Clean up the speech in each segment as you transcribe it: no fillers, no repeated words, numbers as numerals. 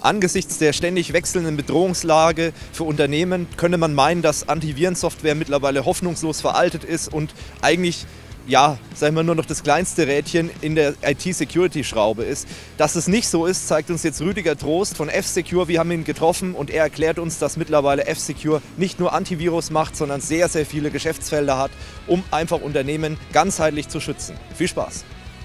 Angesichts der ständig wechselnden Bedrohungslage für Unternehmen könnte man meinen, dass Antivirensoftware mittlerweile hoffnungslos veraltet ist und eigentlich, ja, sagen wir nur noch das kleinste Rädchen in der IT-Security-Schraube ist. Dass es nicht so ist, zeigt uns jetzt Rüdiger Trost von F-Secure. Wir haben ihn getroffen und er erklärt uns, dass mittlerweile F-Secure nicht nur Antivirus macht, sondern sehr, sehr viele Geschäftsfelder hat, um einfach Unternehmen ganzheitlich zu schützen. Viel Spaß!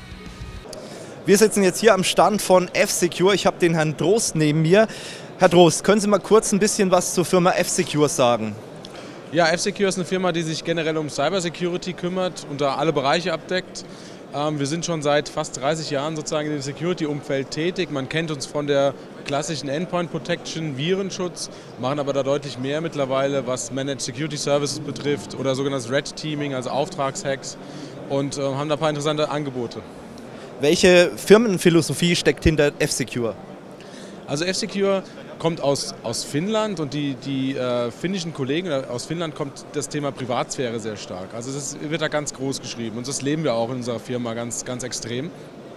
Wir sitzen jetzt hier am Stand von F-Secure. Ich habe den Herrn Trost neben mir. Herr Trost, können Sie mal kurz ein bisschen was zur Firma F-Secure sagen? Ja, F-Secure ist eine Firma, die sich generell um Cybersecurity kümmert und da alle Bereiche abdeckt. Wir sind schon seit fast 30 Jahren sozusagen in dem Security-Umfeld tätig. Man kennt uns von der klassischen Endpoint Protection, Virenschutz, machen aber da deutlich mehr mittlerweile, was Managed Security Services betrifft oder sogenanntes Red Teaming, also Auftragshacks, und haben da ein paar interessante Angebote. Welche Firmenphilosophie steckt hinter F-Secure? Also F-Secure kommt aus Finnland und die finnischen Kollegen aus Finnland kommt das Thema Privatsphäre sehr stark. Also das wird da ganz groß geschrieben und das leben wir auch in unserer Firma ganz, ganz extrem.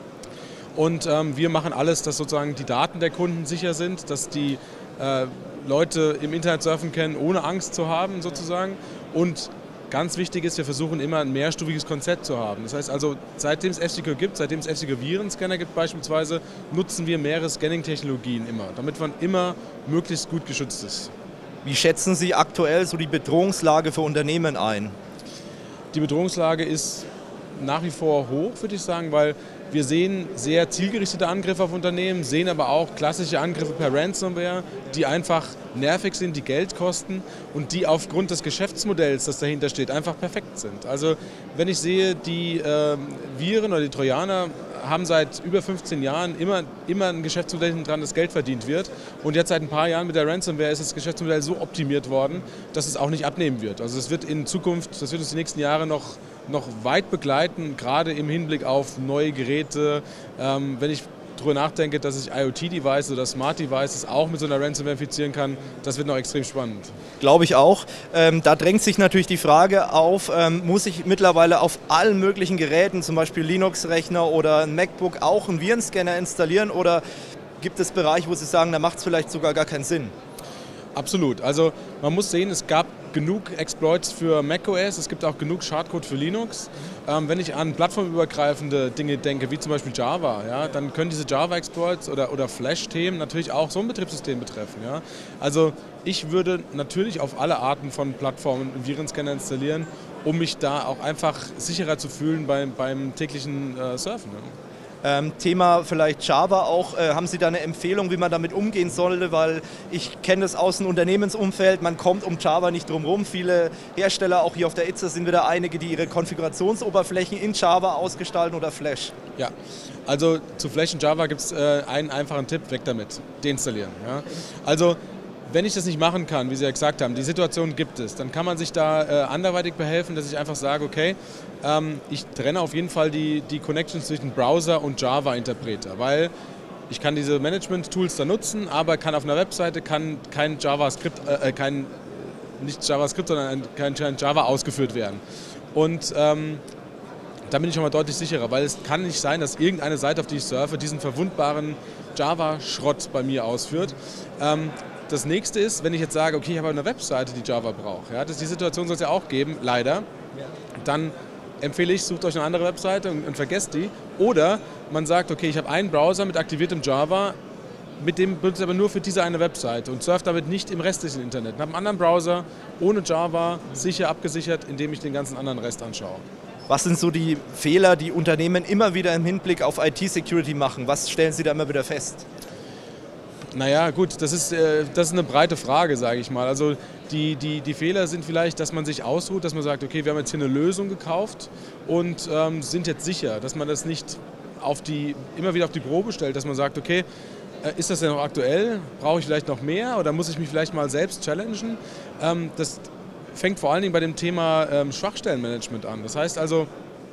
Und wir machen alles, dass sozusagen die Daten der Kunden sicher sind, dass die Leute im Internet surfen können, ohne Angst zu haben sozusagen. Und ganz wichtig ist, wir versuchen immer ein mehrstufiges Konzept zu haben. Das heißt also, seitdem es F-Secure gibt, seitdem es F-Secure Virenscanner gibt beispielsweise, nutzen wir mehrere Scanning-Technologien immer, damit man immer möglichst gut geschützt ist. Wie schätzen Sie aktuell so die Bedrohungslage für Unternehmen ein? Die Bedrohungslage ist nach wie vor hoch, würde ich sagen, weil wir sehen sehr zielgerichtete Angriffe auf Unternehmen, sehen aber auch klassische Angriffe per Ransomware, die einfach nervig sind, die Geld kosten und die aufgrund des Geschäftsmodells, das dahinter steht, einfach perfekt sind. Also wenn ich sehe, die Viren oder die Trojaner haben seit über 15 Jahren immer ein Geschäftsmodell dran, das Geld verdient wird. Und jetzt seit ein paar Jahren mit der Ransomware ist das Geschäftsmodell so optimiert worden, dass es auch nicht abnehmen wird. Also es wird in Zukunft, das wird uns die nächsten Jahre noch weit begleiten, gerade im Hinblick auf neue Geräte. Wenn ich darüber nachdenke, dass ich IoT-Devices oder Smart-Devices auch mit so einer Ransomware infizieren kann, das wird noch extrem spannend. Glaube ich auch. Da drängt sich natürlich die Frage auf, muss ich mittlerweile auf allen möglichen Geräten, zum Beispiel Linux-Rechner oder ein MacBook, auch einen Virenscanner installieren oder gibt es Bereiche, wo Sie sagen, da macht es vielleicht sogar gar keinen Sinn? Absolut. Also man muss sehen, es gab genug Exploits für macOS, es gibt auch genug Schadcode für Linux. Wenn ich an plattformübergreifende Dinge denke, wie zum Beispiel Java, ja, dann können diese Java-Exploits oder Flash-Themen natürlich auch so ein Betriebssystem betreffen. Ja. Also ich würde natürlich auf alle Arten von Plattformen einen Virenscanner installieren, um mich da auch einfach sicherer zu fühlen beim täglichen Surfen. Ja. Thema vielleicht Java auch. Haben Sie da eine Empfehlung, wie man damit umgehen sollte? Weil ich kenne das aus dem Unternehmensumfeld, man kommt um Java nicht drum rum. Viele Hersteller, auch hier auf der ITSA sind wieder einige, die ihre Konfigurationsoberflächen in Java ausgestalten oder Flash. Ja, also zu Flash und Java gibt es einen einfachen Tipp, weg damit, deinstallieren. Ja. Also wenn ich das nicht machen kann, wie Sie ja gesagt haben, die Situation gibt es, dann kann man sich da anderweitig behelfen, dass ich einfach sage, okay, ich trenne auf jeden Fall die Connections zwischen Browser und Java-Interpreter, weil ich kann diese Management-Tools da nutzen, aber kann auf einer Webseite kein JavaScript, nicht JavaScript, sondern kein Java ausgeführt werden. Und da bin ich schon mal deutlich sicherer, weil es kann nicht sein, dass irgendeine Seite, auf die ich surfe, diesen verwundbaren Java-Schrott bei mir ausführt. Das nächste ist, wenn ich jetzt sage, okay, ich habe eine Webseite, die Java braucht, ja, die Situation soll es ja auch geben, leider, dann empfehle ich, sucht euch eine andere Webseite und vergesst die. Oder man sagt, okay, ich habe einen Browser mit aktiviertem Java, mit dem benutze ich aber nur für diese eine Webseite und surfe damit nicht im restlichen Internet. Ich habe einen anderen Browser ohne Java, sicher abgesichert, indem ich den ganzen anderen Rest anschaue. Was sind so die Fehler, die Unternehmen immer wieder im Hinblick auf IT-Security machen? Was stellen Sie da immer wieder fest? Naja, gut, das ist eine breite Frage, sage ich mal. Also die Fehler sind vielleicht, dass man sich ausruht, dass man sagt, okay, wir haben jetzt hier eine Lösung gekauft und sind jetzt sicher, dass man das nicht immer wieder auf die Probe stellt, dass man sagt, okay, ist das denn noch aktuell? Brauche ich vielleicht noch mehr oder muss ich mich vielleicht mal selbst challengen? Das fängt vor allen Dingen bei dem Thema Schwachstellenmanagement an. Das heißt also,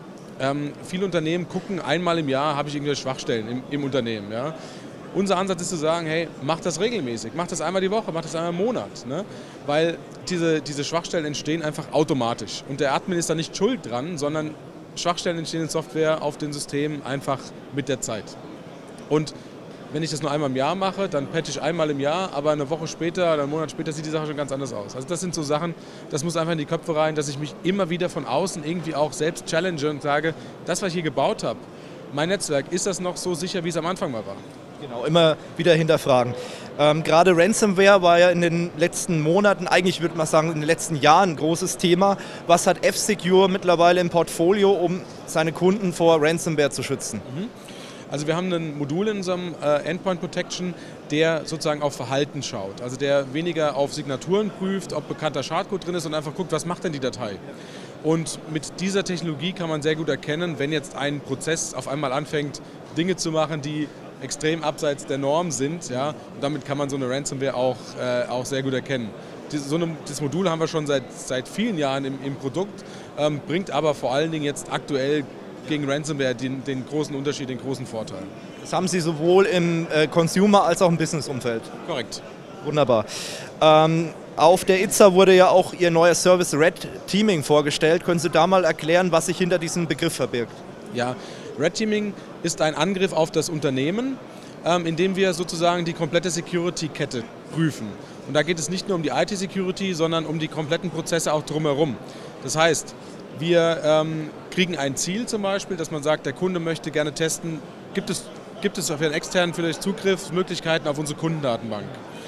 viele Unternehmen gucken, einmal im Jahr habe ich irgendwelche Schwachstellen im Unternehmen. Ja? Unser Ansatz ist zu sagen, hey, mach das regelmäßig, mach das einmal die Woche, mach das einmal im Monat. Ne? Weil diese Schwachstellen entstehen einfach automatisch. Und der Admin ist da nicht schuld dran, sondern Schwachstellen entstehen in Software auf den Systemen einfach mit der Zeit. Und Wenn ich das nur einmal im Jahr mache, dann patche ich einmal im Jahr, aber eine Woche später oder einen Monat später sieht die Sache schon ganz anders aus. Also das sind so Sachen, das muss einfach in die Köpfe rein, dass ich mich immer wieder von außen irgendwie auch selbst challenge und sage, das, was ich hier gebaut habe, mein Netzwerk, ist das noch so sicher, wie es am Anfang mal war? Genau, immer wieder hinterfragen. Gerade Ransomware war ja in den letzten Monaten, eigentlich würde man sagen in den letzten Jahren ein großes Thema. Was hat F-Secure mittlerweile im Portfolio, um seine Kunden vor Ransomware zu schützen? Also wir haben ein Modul in unserem Endpoint Protection, der sozusagen auf Verhalten schaut. Also der weniger auf Signaturen prüft, ob bekannter Schadcode drin ist und einfach guckt, was macht denn die Datei. Und mit dieser Technologie kann man sehr gut erkennen, wenn jetzt ein Prozess auf einmal anfängt, Dinge zu machen, die extrem abseits der Norm sind. Ja, und damit kann man so eine Ransomware auch sehr gut erkennen. Das Modul haben wir schon seit vielen Jahren im Produkt, bringt aber vor allen Dingen jetzt aktuell gegen Ransomware den großen Unterschied, den großen Vorteil. Das haben Sie sowohl im Consumer- als auch im Business-Umfeld. Korrekt. Wunderbar. Auf der ITSA wurde ja auch Ihr neuer Service Red Teaming vorgestellt. Können Sie da mal erklären, was sich hinter diesem Begriff verbirgt? Ja, Red Teaming ist ein Angriff auf das Unternehmen, indem wir sozusagen die komplette Security-Kette prüfen. Und da geht es nicht nur um die IT-Security, sondern um die kompletten Prozesse auch drumherum. Das heißt, wir kriegen ein Ziel zum Beispiel, dass man sagt, der Kunde möchte gerne testen, gibt es auf einen externen vielleicht Zugriffsmöglichkeiten auf unsere Kundendatenbank.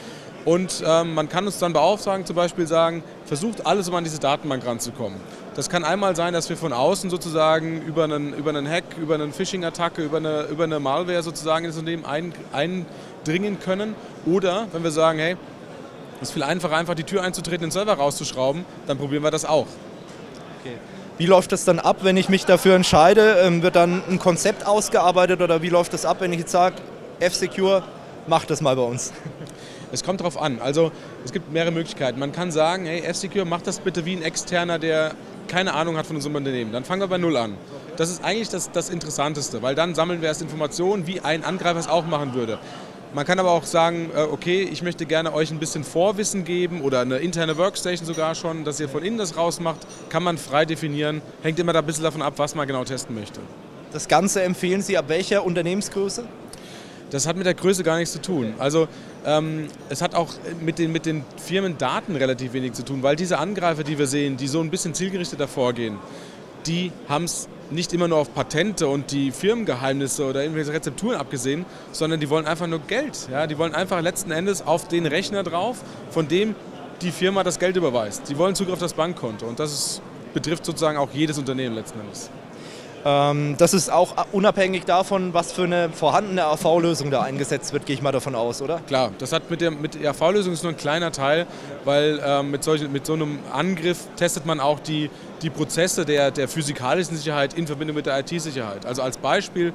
Und man kann uns dann beauftragen, zum Beispiel sagen, versucht alles, um an diese Datenbank ranzukommen. Das kann einmal sein, dass wir von außen sozusagen über einen Hack, über eine Phishing-Attacke, über eine Malware sozusagen in das Unternehmen eindringen können. Oder wenn wir sagen, hey, es ist viel einfacher, einfach die Tür einzutreten, den Server rauszuschrauben, dann probieren wir das auch. Okay. Wie läuft das dann ab, wenn ich mich dafür entscheide? Wird dann ein Konzept ausgearbeitet oder wie läuft das ab, wenn ich jetzt sage, F-Secure, macht das mal bei uns? Es kommt darauf an. Also es gibt mehrere Möglichkeiten. Man kann sagen, hey, F-Secure, mach das bitte wie ein Externer, der keine Ahnung hat von unserem Unternehmen. Dann fangen wir bei Null an. Das ist eigentlich das Interessanteste, weil dann sammeln wir erst Informationen, wie ein Angreifer es auch machen würde. Man kann aber auch sagen, okay, ich möchte gerne euch ein bisschen Vorwissen geben oder eine interne Workstation sogar schon, dass ihr von innen das rausmacht, kann man frei definieren. Hängt immer da ein bisschen davon ab, was man genau testen möchte. Das Ganze empfehlen Sie ab welcher Unternehmensgröße? Das hat mit der Größe gar nichts zu tun. Also es hat auch mit den Firmendaten relativ wenig zu tun, weil diese Angreifer, die wir sehen, die so ein bisschen zielgerichteter vorgehen, die haben es nicht immer nur auf Patente und die Firmengeheimnisse oder irgendwelche Rezepturen abgesehen, sondern die wollen einfach nur Geld. Ja? Die wollen einfach letzten Endes auf den Rechner drauf, von dem die Firma das Geld überweist. Die wollen Zugriff auf das Bankkonto und das betrifft sozusagen auch jedes Unternehmen letzten Endes. Das ist auch unabhängig davon, was für eine vorhandene AV-Lösung da eingesetzt wird, gehe ich mal davon aus, oder? Klar, das hat mit der AV-Lösung ist nur ein kleiner Teil, weil mit so einem Angriff testet man auch die Prozesse der physikalischen Sicherheit in Verbindung mit der IT-Sicherheit. Also als Beispiel,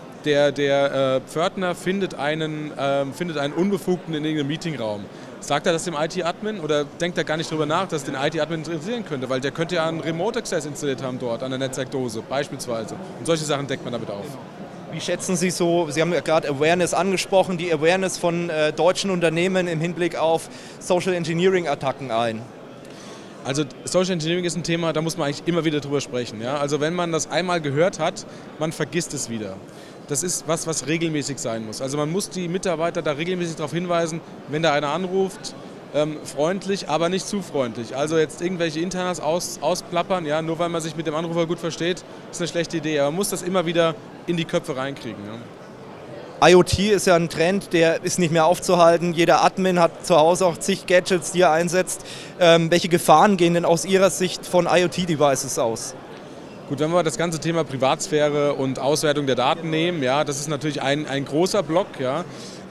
der Pförtner findet einen Unbefugten in irgendeinem Meetingraum. Sagt er das dem IT-Admin oder denkt er gar nicht darüber nach, dass den IT-Admin interessieren könnte? Weil der könnte ja einen Remote Access installiert haben dort an der Netzwerkdose beispielsweise. Und solche Sachen deckt man damit auf. Wie schätzen Sie so, Sie haben ja gerade Awareness angesprochen, die Awareness von deutschen Unternehmen im Hinblick auf Social Engineering-Attacken ein? Also Social Engineering ist ein Thema, da muss man eigentlich immer wieder drüber sprechen. Ja? Also wenn man das einmal gehört hat, man vergisst es wieder. Das ist was regelmäßig sein muss. Also man muss die Mitarbeiter da regelmäßig darauf hinweisen, wenn da einer anruft, freundlich, aber nicht zu freundlich. Also jetzt irgendwelche Internas ausplappern, ja, nur weil man sich mit dem Anrufer gut versteht, ist eine schlechte Idee. Aber man muss das immer wieder in die Köpfe reinkriegen. Ja. IoT ist ja ein Trend, der ist nicht mehr aufzuhalten. Jeder Admin hat zu Hause auch zig Gadgets, die er einsetzt. Welche Gefahren gehen denn aus Ihrer Sicht von IoT-Devices aus? Gut, wenn wir das ganze Thema Privatsphäre und Auswertung der Daten nehmen, ja, das ist natürlich ein großer Block. Ja.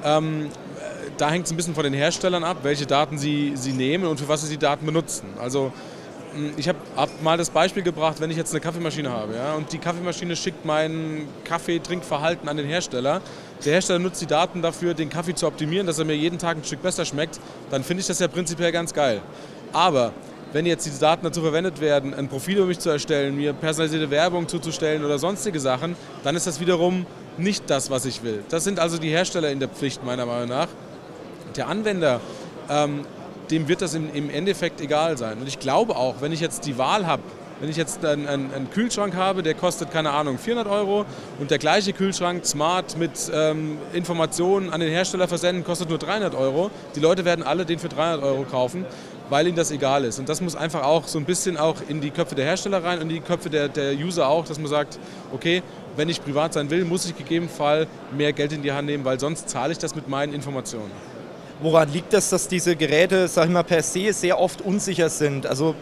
Da hängt es ein bisschen von den Herstellern ab, welche Daten sie nehmen und für was sie die Daten benutzen. Also ich habe mal das Beispiel gebracht, wenn ich jetzt eine Kaffeemaschine habe, ja, und die Kaffeemaschine schickt mein Kaffeetrinkverhalten an den Hersteller. Der Hersteller nutzt die Daten dafür, den Kaffee zu optimieren, dass er mir jeden Tag ein Stück besser schmeckt, dann finde ich das ja prinzipiell ganz geil. Aber wenn jetzt diese Daten dazu verwendet werden, ein Profil über mich zu erstellen, mir personalisierte Werbung zuzustellen oder sonstige Sachen, dann ist das wiederum nicht das, was ich will. Das sind also die Hersteller in der Pflicht, meiner Meinung nach. Der Anwender, dem wird das im Endeffekt egal sein. Und ich glaube auch, wenn ich jetzt die Wahl habe, Wenn ich jetzt einen Kühlschrank habe, der kostet, keine Ahnung, 400 € und der gleiche Kühlschrank, smart, mit Informationen an den Hersteller versenden, kostet nur 300 €. Die Leute werden alle den für 300 € kaufen, weil ihnen das egal ist. Und das muss einfach auch so ein bisschen auch in die Köpfe der Hersteller rein und in die Köpfe der User auch, dass man sagt, okay, wenn ich privat sein will, muss ich gegebenenfalls mehr Geld in die Hand nehmen, weil sonst zahle ich das mit meinen Informationen. Woran liegt das, dass diese Geräte, sag ich mal, per se sehr oft unsicher sind? Also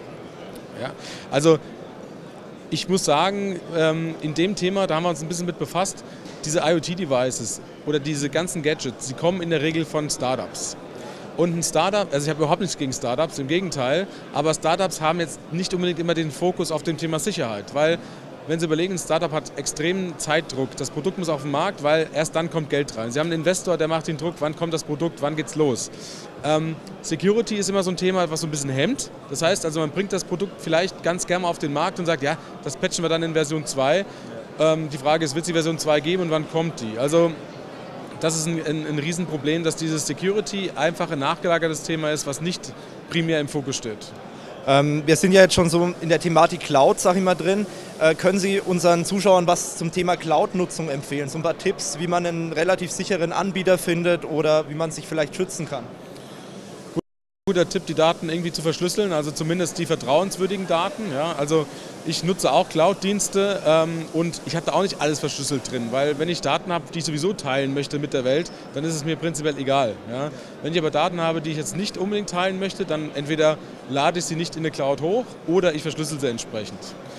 ich muss sagen, in dem Thema, da haben wir uns ein bisschen mit befasst, diese IoT-Devices oder diese ganzen Gadgets, sie kommen in der Regel von Startups. Und ein Startup, also ich habe überhaupt nichts gegen Startups, im Gegenteil, aber Startups haben jetzt nicht unbedingt immer den Fokus auf dem Thema Sicherheit, weil wenn Sie überlegen, ein Startup hat extremen Zeitdruck. Das Produkt muss auf den Markt, weil erst dann kommt Geld rein. Sie haben einen Investor, der macht den Druck, wann kommt das Produkt, wann geht's los. Security ist immer so ein Thema, was so ein bisschen hemmt. Das heißt, also man bringt das Produkt vielleicht ganz gerne mal auf den Markt und sagt, ja, das patchen wir dann in Version 2. Die Frage ist, wird es die Version 2 geben und wann kommt die? Also das ist ein Riesenproblem, dass dieses Security einfach ein nachgelagertes Thema ist, was nicht primär im Fokus steht. Wir sind ja jetzt schon so in der Thematik Cloud, sag ich mal, drin. Können Sie unseren Zuschauern was zum Thema Cloud-Nutzung empfehlen? So ein paar Tipps, wie man einen relativ sicheren Anbieter findet oder wie man sich vielleicht schützen kann? Guter Tipp, die Daten irgendwie zu verschlüsseln, also zumindest die vertrauenswürdigen Daten. Ja. Also ich nutze auch Cloud-Dienste und ich habe da auch nicht alles verschlüsselt drin, weil wenn ich Daten habe, die ich sowieso teilen möchte mit der Welt, dann ist es mir prinzipiell egal. Ja. Wenn ich aber Daten habe, die ich jetzt nicht unbedingt teilen möchte, dann entweder lade ich sie nicht in eine Cloud hoch oder ich verschlüssel sie entsprechend.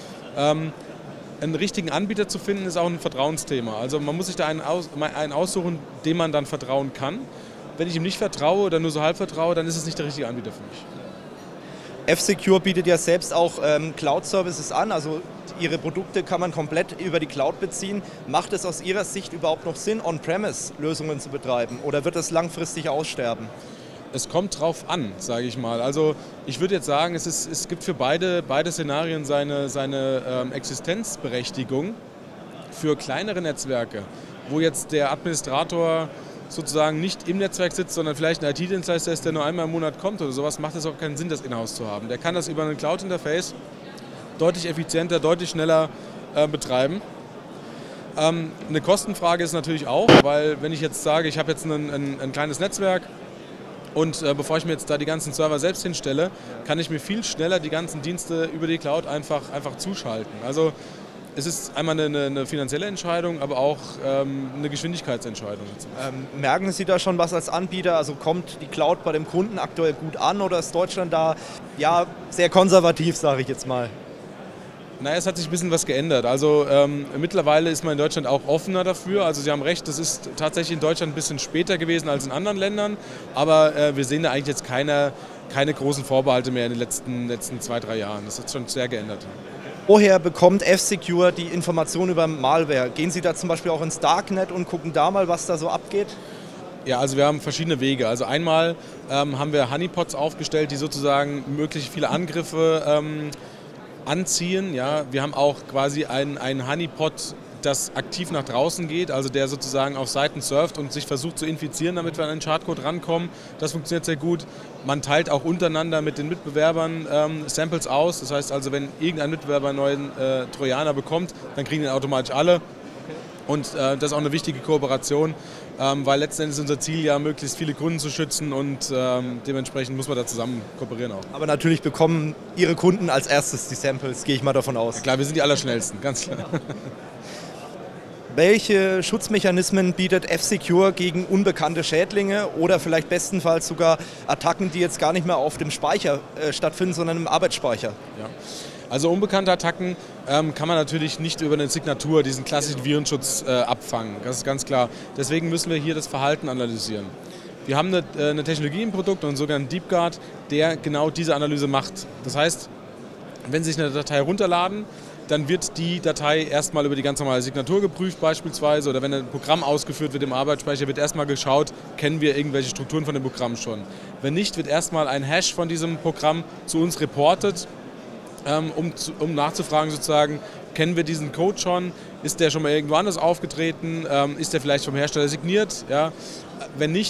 Einen richtigen Anbieter zu finden, ist auch ein Vertrauensthema. Also man muss sich da einen aussuchen, dem man dann vertrauen kann. Wenn ich ihm nicht vertraue oder nur so halb vertraue, dann ist es nicht der richtige Anbieter für mich. F-Secure bietet ja selbst auch Cloud-Services an, also Ihre Produkte kann man komplett über die Cloud beziehen. Macht es aus Ihrer Sicht überhaupt noch Sinn, On-Premise-Lösungen zu betreiben oder wird das langfristig aussterben? Es kommt drauf an, sage ich mal. Also ich würde jetzt sagen, es gibt für beide Szenarien seine Existenzberechtigung. Für kleinere Netzwerke, wo jetzt der Administrator sozusagen nicht im Netzwerk sitzt, sondern vielleicht ein IT-Dienstleister ist, der nur einmal im Monat kommt oder sowas, macht es auch keinen Sinn, das in-house zu haben. Der kann das über ein Cloud-Interface deutlich effizienter, deutlich schneller betreiben. Eine Kostenfrage ist natürlich auch, weil wenn ich jetzt sage, ich habe jetzt ein kleines Netzwerk und bevor ich mir jetzt da die ganzen Server selbst hinstelle, kann ich mir viel schneller die ganzen Dienste über die Cloud einfach zuschalten. Also es ist einmal eine finanzielle Entscheidung, aber auch eine Geschwindigkeitsentscheidung. Merken Sie da schon was als Anbieter? Also kommt die Cloud bei dem Kunden aktuell gut an oder ist Deutschland da ja, sehr konservativ, sage ich jetzt mal? Naja, es hat sich ein bisschen was geändert. Also mittlerweile ist man in Deutschland auch offener dafür. Also Sie haben recht, das ist tatsächlich in Deutschland ein bisschen später gewesen als in anderen Ländern. Aber wir sehen da eigentlich jetzt keine großen Vorbehalte mehr in den letzten 2-3 Jahren. Das hat schon sehr geändert. Woher bekommt F-Secure die Informationen über Malware? Gehen Sie da zum Beispiel auch ins Darknet und gucken da mal, was da so abgeht? Ja, also wir haben verschiedene Wege. Also einmal haben wir Honeypots aufgestellt, die sozusagen möglichst viele Angriffe anziehen. Ja. Wir haben auch quasi einen Honeypot, das aktiv nach draußen geht, also der sozusagen auf Seiten surft und sich versucht zu infizieren, damit wir an den Schadcode rankommen. Das funktioniert sehr gut. Man teilt auch untereinander mit den Mitbewerbern Samples aus. Das heißt also, wenn irgendein Mitbewerber einen neuen Trojaner bekommt, dann kriegen den automatisch alle. Und das ist auch eine wichtige Kooperation, weil letzten Endes ist unser Ziel ja, möglichst viele Kunden zu schützen und dementsprechend muss man da zusammen kooperieren auch. Aber natürlich bekommen Ihre Kunden als erstes die Samples, gehe ich mal davon aus. Ja, klar, wir sind die Allerschnellsten, ganz klar. Welche Schutzmechanismen bietet F-Secure gegen unbekannte Schädlinge oder vielleicht bestenfalls sogar Attacken, die jetzt gar nicht mehr auf dem Speicher stattfinden, sondern im Arbeitsspeicher? Ja. Also unbekannte Attacken kann man natürlich nicht über eine Signatur, diesen klassischen Virenschutz abfangen, das ist ganz klar. Deswegen müssen wir hier das Verhalten analysieren. Wir haben eine Technologie im Produkt, einen sogenannten DeepGuard, der genau diese Analyse macht. Das heißt, wenn Sie sich eine Datei herunterladen, dann wird die Datei erstmal über die ganz normale Signatur geprüft beispielsweise oder wenn ein Programm ausgeführt wird im Arbeitsspeicher, wird erstmal geschaut, kennen wir irgendwelche Strukturen von dem Programm schon. Wenn nicht, wird erstmal ein Hash von diesem Programm zu uns reportet, um nachzufragen sozusagen, kennen wir diesen Code schon, ist der schon mal irgendwo anders aufgetreten, ist der vielleicht vom Hersteller signiert, ja? Wenn nicht,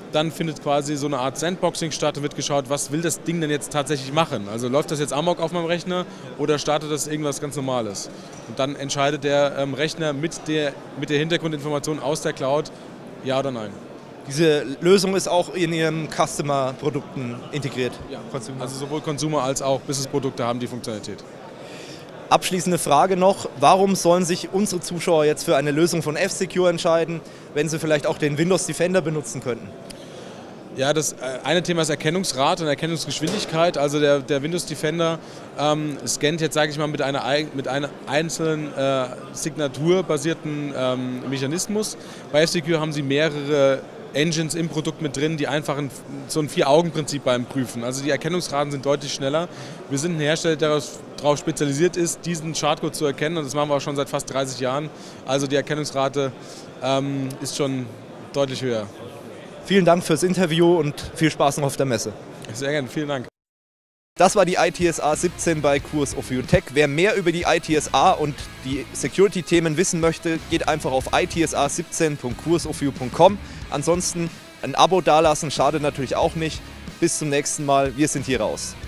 Dann findet quasi so eine Art Sandboxing statt und wird geschaut, was will das Ding denn jetzt tatsächlich machen? Also läuft das jetzt amok auf meinem Rechner oder startet das irgendwas ganz Normales? Und dann entscheidet der Rechner mit der Hintergrundinformation aus der Cloud, ja oder nein. Diese Lösung ist auch in Ihren Customer-Produkten integriert? Ja, also sowohl Consumer als auch Business-Produkte haben die Funktionalität. Abschließende Frage noch, warum sollen sich unsere Zuschauer jetzt für eine Lösung von F-Secure entscheiden, wenn sie vielleicht auch den Windows Defender benutzen könnten? Ja, das eine Thema ist Erkennungsrate und Erkennungsgeschwindigkeit. Also der Windows Defender scannt jetzt, sage ich mal, mit einer einzelnen signaturbasierten Mechanismus. Bei F-Secure haben Sie mehrere Engines im Produkt mit drin, die einfach so ein 4-Augen-Prinzip beim Prüfen. Also die Erkennungsraten sind deutlich schneller. Wir sind ein Hersteller, der darauf spezialisiert ist, diesen Schadcode zu erkennen, und das machen wir auch schon seit fast 30 Jahren. Also die Erkennungsrate ist schon deutlich höher. Vielen Dank fürs Interview und viel Spaß noch auf der Messe. Sehr gerne, vielen Dank. Das war die ITSA 17 bei Kurs of You Tech. Wer mehr über die ITSA und die Security-Themen wissen möchte, geht einfach auf itsa17.kursofu.com. Ansonsten ein Abo dalassen schadet natürlich auch nicht. Bis zum nächsten Mal. Wir sind hier raus.